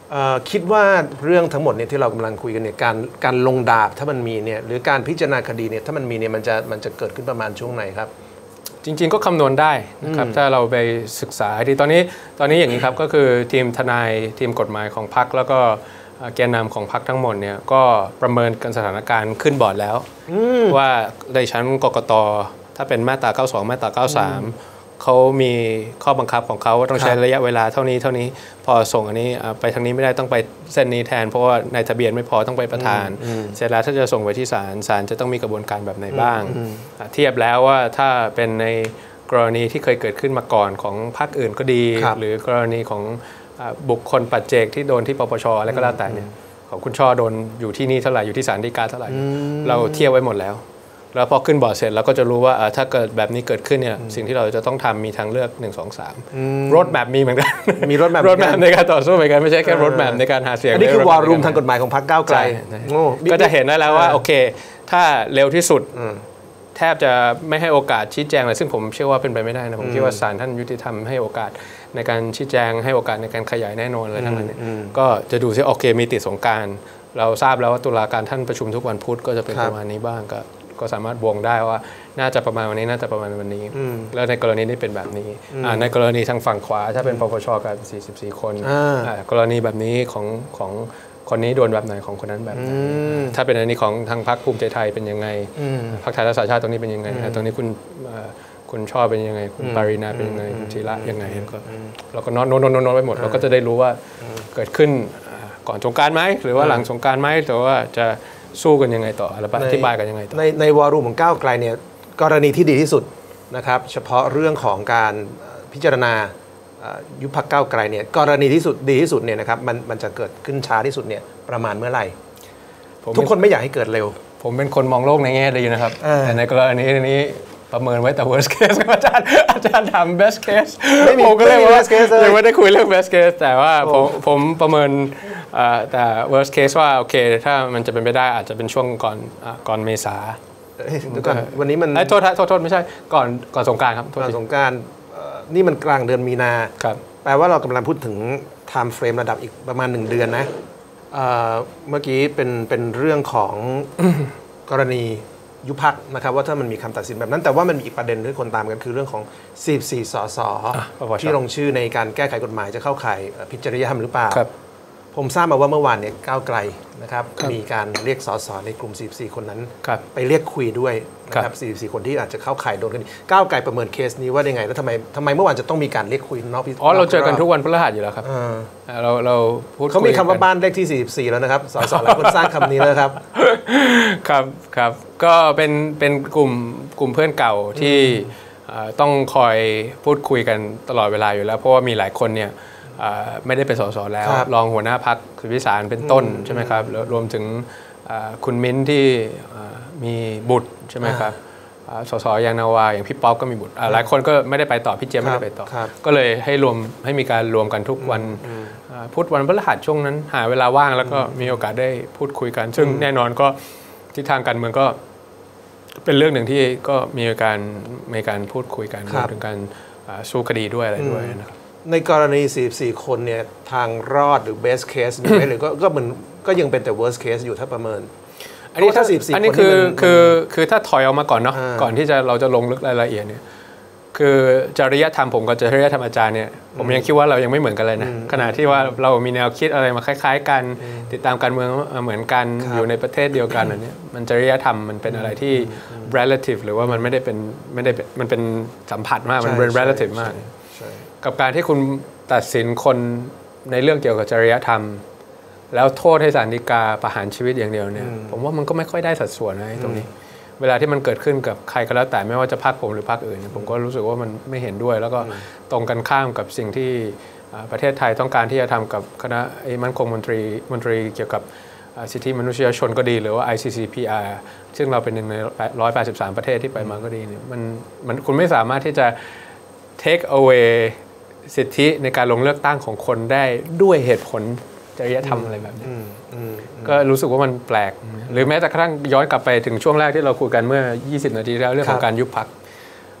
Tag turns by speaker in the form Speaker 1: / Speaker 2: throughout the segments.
Speaker 1: คิดว่าเรื่องทั้งหมดเนี่ยที่เรากำลังคุยกันเนี่ยการลงดาบถ้ามันมีเนี่ยหรือการพิจารณาคดีเนี่ยถ้ามันมีเนี่ยมันจะเกิดขึ้นประมาณช่วงไหนครับ
Speaker 2: จริงๆก็คำนวณได้นะครับถ้าเราไปศึกษาดีตอนนี้อย่างนี้ครับก็คือทีมทนายทีมกฎหมายของพรรคแล้วก็แกนนำของพรรคทั้งหมดเนี่ยก็ประเมินกันสถานการณ์ขึ้นบอร์ดแล้วว่าในชั้นกกต.ถ้าเป็นมาตรา92มาตรา93เขามีข้อบังคับของเขาว่าต้องใช้ระยะเวลาเท่านี้พอส่งอันนี้ไปทางนี้ไม่ได้ต้องไปเส้นนี้แทนเพราะว่าในทะเบียนไม่พอต้องไปประธานเสร็จแล้วถ้าจะส่งไปที่ศาลจะต้องมีกระบวนการแบบไหนบ้างเทียบแล้วว่าถ้าเป็นในกรณีที่เคยเกิดขึ้นมาก่อนของพรรคอื่นก็ดีหรือกรณีของบุคคลปัจเจกที่โดนที่ปปชอะไรก็แล้วแต่เนี่ยของคุณช่อโดนอยู่ที่นี่เท่าไหร่อยู่ที่ศาลฎีกาเท่าไหร่เราเทียบไว้หมดแล้วพอขึ้นบอร์ดเสร็จเราก็จะรู้ว่าถ้าเกิดแบบนี้เกิดขึ้นเนี่ยสิ่งที่เราจะต้องทำมีทางเลือก1 2 3รถแบบมีเหมือนกัน
Speaker 1: มีรถแบบ
Speaker 2: ในการต่อสู้เหมือนกันไม่ใช่แค่รถแบบในการหาเสียง
Speaker 1: อันนี้คือวอลลุ่มทางกฎหมายของพรรคก้าวไกล
Speaker 2: ก็จะเห็นได้แล้วว่าโอเคถ้าเร็วที่สุดแทบจะไม่ให้โอกาสชี้แจงเลยซึ่งผมเชื่อว่าเป็นไปไม่ได้นะผมคิดว่าศาลท่านยุติธรรมให้โอกาสในการชี้แจงให้โอกาสในการขยายแน่นอนอะไรทั้งนั้นก็จะดูซิโอเคมีติดสงกรานต์เราทราบแล้วว่าตุลาการท่านประชุมทุกวันพุธก็จะเป็นประมาณนี้บ้างก็สามารถวงได้ว่าน่าจะประมาณวันนี้น่าจะประมาณวันนี้แล้วในกรณีนี้เป็นแบบนี้ในกรณีทางฝั่งขวาถ้าเป็นปปชกับ44คนกรณีแบบนี้ของคนนี้โดนแบบไหนของคนนั้นแบบไหนถ้าเป็นอันนี้ของทางพรรคภูมิใจไทยเป็นยังไงพรรคไทยรักษาชาติตรงนี้เป็นยังไงตรงนี้คุณชอบเป็นยังไงคุณปารีนาเป็นยังไงคุณธีระยังไงก็เราก็โน้ตไปหมดเราก็จะได้รู้ว่าเกิดขึ้นก่อนสงกรานต์ไหมหรือว่าหลังสงกรานต์ไหมหรือว่าจะสู้กันยังไงต่ออะไรอธิบายกันยังไงต่อ
Speaker 1: ในวอลลุ่มของก้าวไกลเนี่ยกรณีที่ดีที่สุดนะครับเฉพาะเรื่องของการพิจารณายุบพรรคก้าวไกลเนี่ยกรณีที่สุดดีที่สุดเนี่ยนะครับมันจะเกิดขึ้นช้าที่สุดเนี่ยประมาณเมื่อไหร่ทุกคนไม่อยากให้เกิดเร็ว
Speaker 2: ผมเป็นคนมองโลกในแง่ดีนะครับแต่ในกรณีนี้ประเมินไว้แต่ worst case อาจารย์ทำ best case ผมก็เลยว่ายังไม่ได้คุยเรื่อง best case แต่ว่าผมประเมินแต่ worst case ว่าโอเคถ้ามันจะเป็นไปได้อาจจะเป็นช่วงก่อนเมษา
Speaker 1: วันนี้มัน
Speaker 2: โทษไม่ใช่ก่อนสงกรานต์ครับ
Speaker 1: ก่อนสงกรานต์นี่มันกลางเดือนมีนาแปลว่าเรากำลังพูดถึง time frame ระดับอีกประมาณ1 เดือนนะเมื่อกี้เป็นเรื่องของกรณียุบพรรคนะครับว่าถ้ามันมีคำตัดสินแบบนั้นแต่ว่ามันมีอีกประเด็นที่คนตามกันคือเรื่องของ44 สสที่ลงชื่อในการแก้ไขกฎหมายจะเข้าข่ายผิดจริยธรรมหรือเปล่าผมทราบมาว่าเมื่อวานเนี่ยก้าวไกลนะครับมีการเรียกสสในกลุ่ม44คนนั้นไปเรียกคุยด้วยนะครับ44คนที่อาจจะเข้าข่ายโดนคดีก้าวไกลประเมินเคสนี้ว่ายังไงแล้วทำไมเมื่อวานจะต้องมีการเรียกคุยนอก
Speaker 2: เราเจอกันทุกวันพฤหัสอยู่แล้วครับเราพูด
Speaker 1: เขามีคำว่าบ้านเลขที่44แล้วนะครับสสหลายคนสร้างคำนี้แล้วครับ
Speaker 2: ครับก็เป็นกลุ่มเพื่อนเก่าที่ต้องคอยพูดคุยกันตลอดเวลาอยู่แล้วเพราะว่ามีหลายคนเนี่ยไม่ได้เป็นสสแล้วรองหัวหน้าพรรคคุณวิสารเป็นต้นใช่ไหมครับรวมถึงคุณมิ้นที่มีบุตรใช่ไหมครับสสยางนาวาอย่างพี่ป๊อปก็มีบุตรหลายคนก็ไม่ได้ไปต่อพี่เจี๊ยบไม่ได้ไปต่อก็เลยให้มีการรวมกันทุกวันพุธวันพฤหัสช่วงนั้นหาเวลาว่างแล้วก็มีโอกาสได้พูดคุยกันซึ่งแน่นอนก็ทิศทางการเมืองก็เป็นเรื่องหนึ่งที่ก็มีการพูดคุยกันรวมถึงการสู้คดีด้วยอะไรด้วยนะครับ
Speaker 1: ในกรณี44คนเนี่ยทางรอดหรือ best case มีไหมหรือก็เหมือนก็ยังเป็นแต่ worst case อยู่ถ้าประเมิน
Speaker 2: อันนี้คือถ้าถอยออกมาก่อนเนาะก่อนที่เราจะลงลึกรายละเอียดเนี่ยคือจริยธรรมผมกับจริยธรรมอาจารย์เนี่ยผมยังคิดว่าเรายังไม่เหมือนกันเลยนะขณะที่ว่าเรามีแนวคิดอะไรมาคล้ายๆกันติดตามการเมืองเหมือนกันอยู่ในประเทศเดียวกันอันนี้มันจริยธรรมมันเป็นอะไรที่ relative หรือว่ามันไม่ได้มันเป็นสัมผัสมากมันเป็น relative มากกับการที่คุณตัดสินคนในเรื่องเกี่ยวกับจริยธรรมแล้วโทษให้ศาลฎีกาประหารชีวิตอย่างเดียวเนี่ยผมว่ามันก็ไม่ค่อยได้สัดส่วนนะตรงนี้เวลาที่มันเกิดขึ้นกับใครก็แล้วแต่ไม่ว่าจะพรรคผมหรือพรรคอื่นผมก็รู้สึกว่ามันไม่เห็นด้วยแล้วก็ตรงกันข้ามกับสิ่งที่ประเทศไทยต้องการที่จะทำกับคณะมั่นคงมนตรีเกี่ยวกับสิทธิมนุษยชนก็ดีหรือว่า ICCPR ซึ่งเราเป็นหนึ่งใน183ประเทศที่ไปมาก็ดีเนี่ยมันคุณไม่สามารถที่จะ take away สิทธิในการลงเลือกตั้งของคนได้ด้วยเหตุผลจริยธรรมอะไรแบบนี้ก็รู้สึกว่ามันแปลกหรือแม้แต่กระทั่งย้อนกลับไปถึงช่วงแรกที่เราคุยกันเมื่อ20 นาทีแล้วเรื่องของการยุบพรรค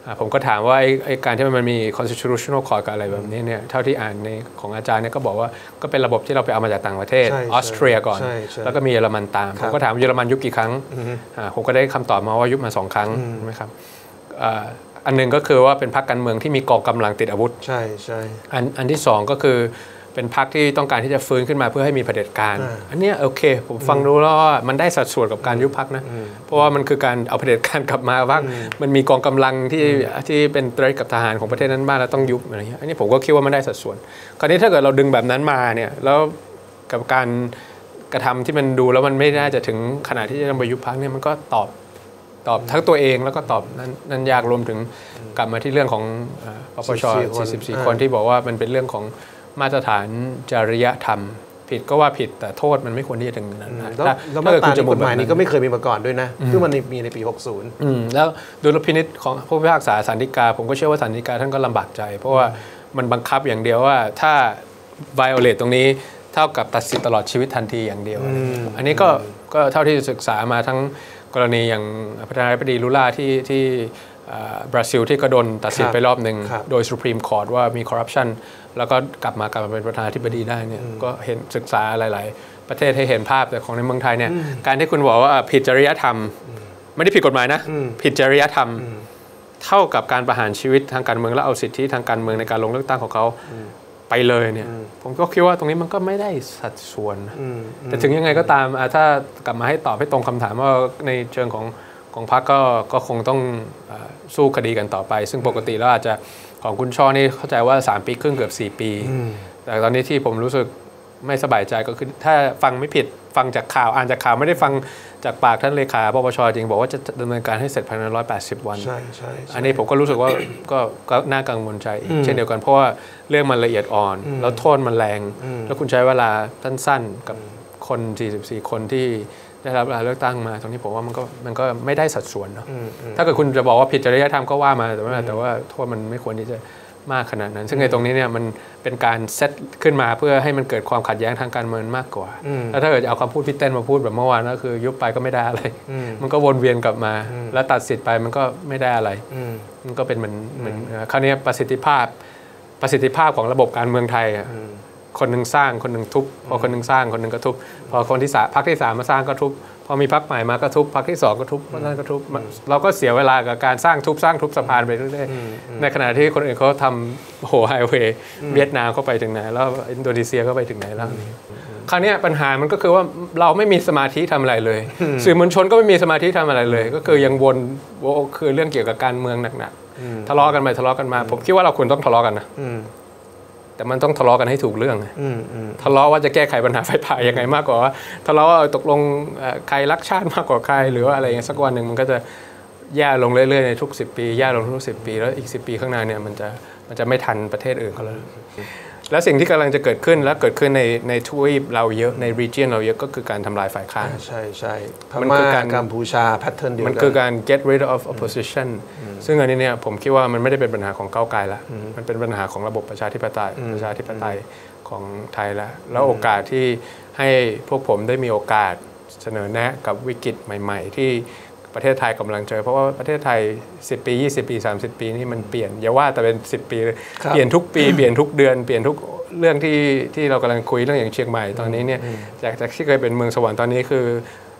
Speaker 2: ผมก็ถามว่าไอ้การที่มันมี constitutional court กับอะไรแบบนี้เนี่ยเท่าที่อ่านในของอาจารย์เนี่ยก็บอกว่าก็เป็นระบบที่เราไปเอามาจากต่างประเทศออสเตรียก่อนแล้วก็มีเยอรมันตามผมก็ถามเยอรมันยุบกี่ครั้งผมก็ได้คำตอบมาว่ายุบมา2 ครั้งใช่ไหมครับอันหนึ่งก็คือว่าเป็นพรรคการเมืองที่มีกองกำลังติดอาวุธใช่อันที่2ก็คือเป็นพรรคที่ต้องการที่จะฟื้นขึ้นมาเพื่อให้มีเผด็จการอันนี้โอเคผมฟังดูแล้วว่ามันได้สัดส่วนกับการยุบพรรคนะเพราะว่ามันคือการเอาเผด็จการกลับมาว่ามันมีกองกำลังที่เป็นเทรดกับทหารของประเทศนั้นบ้างแล้วต้องยุบอะไรเงี้ยอันนี้ผมก็คิดว่ามันได้สัดส่วนคราวนี้ถ้าเกิดเราดึงแบบนั้นมาเนี่ยแล้วกับการกระทำที่มันดูแล้วมันไม่น่าจะถึงขนาดที่จะต้องไปยุบพรรคเนี่ยมันก็ตอบทั้งตัวเองแล้วก็ตอบนั้นยากรวมถึงกลับมาที่เรื่องของปปช44 คนที่บอกว่ามันเป็นเรื่องของมาตรฐานจริยธรรมผิดก็ว่าผิดแต่โทษมันไม่ควรที่จะถึงนั้น
Speaker 1: แล้วมาตราในกฎหมายนี้ก็ไม่เคยมีมาก่อนด้วยนะคือมันมีในปี 60
Speaker 2: แล้วดุลพินิจของผู้พิพากษาศาลฎีกาผมก็เชื่อว่าศาลฎีกาท่านก็ลำบากใจเพราะว่ามันบังคับอย่างเดียวว่าถ้า violate ตรงนี้เท่ากับตัดสิทธิ์ตลอดชีวิตทันทีอย่างเดียวอันนี้ก็เท่าที่ศึกษามาทั้งกรณีอย่างประธานาธิบดีลูล่าที่บราซิลที่ก็โดนตัดสินไปรอบหนึ่งโดย Supreme Court ว่ามี corruption แล้วก็กลับมาเป็นประธานาธิบดีได้เนี่ยก็เห็นศึกษาหลายๆประเทศให้เห็นภาพแต่ของในเมืองไทยเนี่ยการที่คุณบอกว่าผิดจริยธรรมไม่ได้ผิดกฎหมายนะผิดจริยธรรมเท่ากับการประหารชีวิตทางการเมืองและเอาสิทธิทางการเมืองในการลงเลือกตั้งของเขาไปเลยเนี่ยผมก็คิดว่าตรงนี้มันก็ไม่ได้สัดส่วนแต่ถึงยังไงก็ตามถ้ากลับมาให้ตอบให้ตรงคำถามว่าในเชิงของพรรคก็คงต้องสู้คดีกันต่อไปซึ่งปกติแล้วอาจจะของคุณช่อนี่เข้าใจว่า3 ปีครึ่งเกือบ4 ปีแต่ตอนนี้ที่ผมรู้สึกไม่สบายใจก็คือถ้าฟังไม่ผิดฟังจากข่าวอ่านจากข่าวไม่ได้ฟังจากปากท่านเลขาปปชจริงบอกว่าจะดำเนินการให้เสร็จภายใน180 วันอันนี้ผมก็รู้สึกว่าก็น่ากังวลใจเช่นเดียวกันเพราะว่าเรื่องมันละเอียดอ่อนแล้วโทษมันแรงแล้วคุณใช้เวลาสั้นๆกับคน44 คนที่ได้รับการเลือกตั้งมาตรงนี้ผมว่ามันก็ไม่ได้สัดส่วนเนาะถ้าเกิดคุณจะบอกว่าผิดจริยธรรมก็ว่ามาแต่ว่าโทษมันไม่ควรที่จะมากขนาดนั้นซึ่งในตรงนี้เนี่ยมันเป็นการเซตขึ้นมาเพื่อให้มันเกิดความขัดแย้งทางการเมืองมากกว่าแล้วถ้าเกิดเอาคำพูดพี่เต้นมาพูดแบบเมื่อวานก็คือยุบไปก็ไม่ได้อะไรมันก็วนเวียนกลับมาแล้วตัดสิทธิ์ไปมันก็ไม่ได้อะไรมันก็เป็นเหมือนคราวนี้ประสิทธิภาพของระบบการเมืองไทยคนหนึ่งสร้างคนหนึ่งทุบพอคนหนึ่งสร้างคนหนึ่งก็ทุบพอคนที่พรรคที่3มาสร้างก็ทุบพอมีพรรคใหม่มาก็ทุบพรรคที่2ก็ทุบพรรคนั้นก็ทุบเราก็เสียเวลากับการสร้างทุบสะพานไปเรื่อยๆในขณะที่คนอื่นเขาทำไฮเวย์เวียดนามเข้าไปถึงไหนแล้วอินโดนีเซียก็ไปถึงไหนแล้วคราวนี้ปัญหามันก็คือว่าเราไม่มีสมาธิทำอะไรเลยสื่อมวลชนก็ไม่มีสมาธิทำอะไรเลยก็คือยังวนคือเรื่องเกี่ยวกับการเมืองหนักๆทะเลาะกันไปทะเลาะกันมาผมคิดว่าเราควรต้องทะเลาะกันนะแต่มันต้องทะเลาะกันให้ถูกเรื่องทะเลาะว่าจะแก้ไขปัญหาไฟป่ายังไงมากกว่าว่าทะเลาะว่าตกลงใครรักชาติมากกว่าใครหรือว่าอะไรอย่างสักวันหนึ่งมันก็จะแย่ลงเรื่อยๆในทุก10 ปีแย่ลงทุก10 ปีแล้วอีก10 ปีข้างหน้าเนี่ยมันจะไม่ทันประเทศอื่นเขาแล้วและสิ่งที่กำลังจะเกิดขึ้นและเกิดขึ้นในทวีปเราเยอะใน region เราเยอะก็คือการทำลายฝ่ายค้าน
Speaker 1: ใช่มันคือการกัมพูชาแพทเทิร์นเดียวกัน
Speaker 2: มันคือการ get rid of opposition ซึ่งอันนี้เนี่ยผมคิดว่ามันไม่ได้เป็นปัญหาของก้าวไกลละมันเป็นปัญหาของระบบประชาธิปไตยของไทยแล้วโอกาสที่ให้พวกผมได้มีโอกาสเสนอแนะกับวิกฤตใหม่ๆที่ประเทศไทยกำลังเจอเพราะว่าประเทศไทย10 ปี20 ปี30 ปีนี่มันเปลี่ยนอย่าว่าแต่เป็น10 ปีเปลี่ยนทุกปีเปลี่ยนทุกเดือนเปลี่ยนทุกเรื่องที่เรากำลังคุยเรื่องอย่างเชียงใหม่ตอนนี้เนี่ยจากที่เคยเป็นเมืองสวรรค์ตอนนี้คือ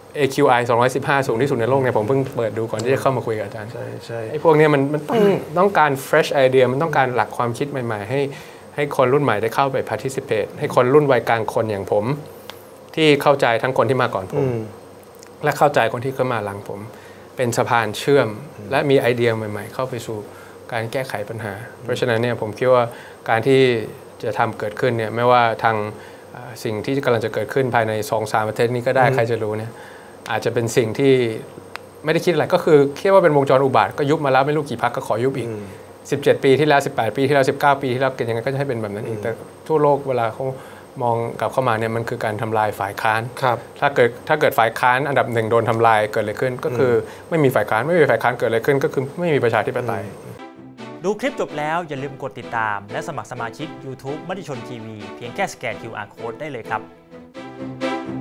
Speaker 2: AQI 215สูงที่สุดในโลกเนี่ยผมเพิ่งเปิดดูก่อนที่จะเข้ามาคุยกับอาจารย์ใช่ไอ้พวกนี้มันต้องการ fresh idea มันต้องการหลักความคิดใหม่ๆให้คนรุ่นใหม่ได้เข้าไป participate ให้คนรุ่นวัยกลางคนอย่างผมที่เข้าใจทั้งคนที่มาก่อนผมและเข้าใจคนที่เข้ามาหลังผมเป็นสะพานเชื่อมและมีไอเดียใหม่ๆเข้าไปสู่การแก้ไขปัญหาเพราะฉะนั้นเนี่ยผมคิดว่าการที่จะทำเกิดขึ้นเนี่ยไม่ว่าทางสิ่งที่กำลังจะเกิดขึ้นภายใน 2-3 ประเทศนี้ก็ได้ใครจะรู้เนี่ยอาจจะเป็นสิ่งที่ไม่ได้คิดอะไรก็คือคิดว่าเป็นวงจรอุบาทก็ยุบมาแล้วไม่รู้กี่พรรคก็ขอยุบอีก17 ปีที่แล้ว18 ปีที่แล้ว19 ปีที่แล้วยังไงก็จะให้เป็นแบบนั้นอีกแต่ทั่วโลกเวลาเขามองกลับเข้ามาเนี่ยมันคือการทำลายฝ่ายค้านถ้าเกิดฝ่ายค้านอันดับ1โดนทำลายเกิดอะไรขึ้นก็คือไม่มีฝ่ายค้านเกิดอะไรขึ้นก็คือไม่มีประชาธิปไตย
Speaker 3: ดูคลิปจบแล้วอย่าลืมกดติดตามและสมัครสมาชิก YouTube มติชนทีวีเพียงแค่สแกน QR Code ได้เลยครับ